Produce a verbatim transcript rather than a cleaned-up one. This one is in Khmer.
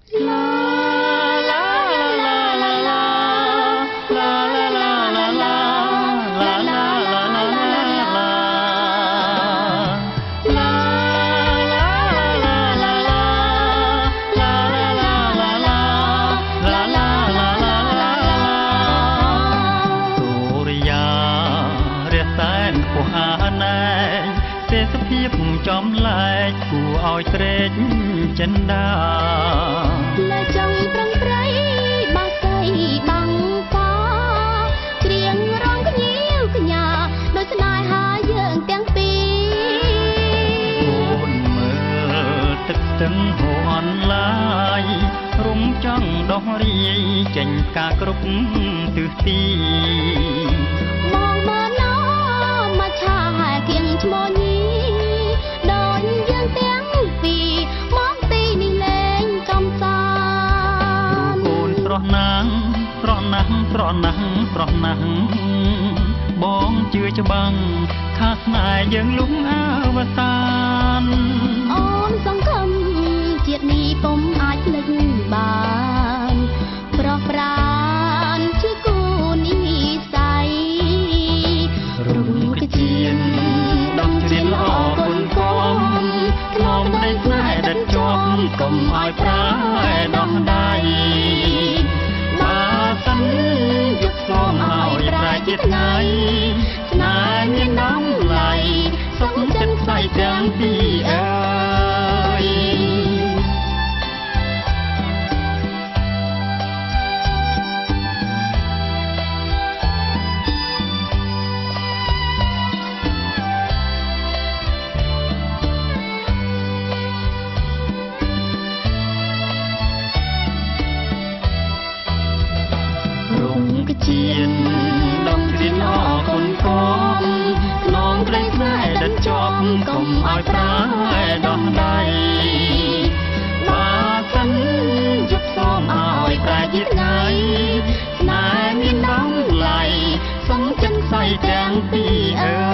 ចំលែកគួរឲ្យត្រេកចិនដាលើចង់ប្រឹងប្រៃបាស័យបាំងតាច្រៀងរងញៀវកញ្ញាដោយស្នេហាយើងទាំងពីរអូនមើលទឹកស្ទឹងហូរអនឡាយរុំចង់ដោះរាយចេញផ្កាគ្រប់ទិសទីមកមើលណោមកឆាគៀងឈ្មោះញីណាស់ស្រស់ណាស់ស្រស់ណាស់ស្រស់ណាស់បងជឿច្បាំងថាស្នេហ៍យើងលំអវសានអូនសង្ឃឹមជាតិនេះពុំអាចភ្លេចបានប្រោះប្រានជាគូនិស័យរុំកជាដំជ្រៀនល្អគុណគំធ្នមដីស្នេហ៍ដិតជាប់កុំឲ្យប្រាដោះដៃយកសូមឲ្យប្រែជាថ្ងៃស្នេហ៍មានតម្លៃសុខចិត្តស្័យទាំងពីរអើយជាដំជ្រៀនល្អគុណគំខ្នងក្ដីស្នេហ៍ដិតជាប់កុំឲ្យប្រាដោះដៃបើសិនយកសូមឲ្យប្រែជាថ្ងៃស្នេហ៍មានតម្លៃសុំចិនស្័យទាំងពីរអើ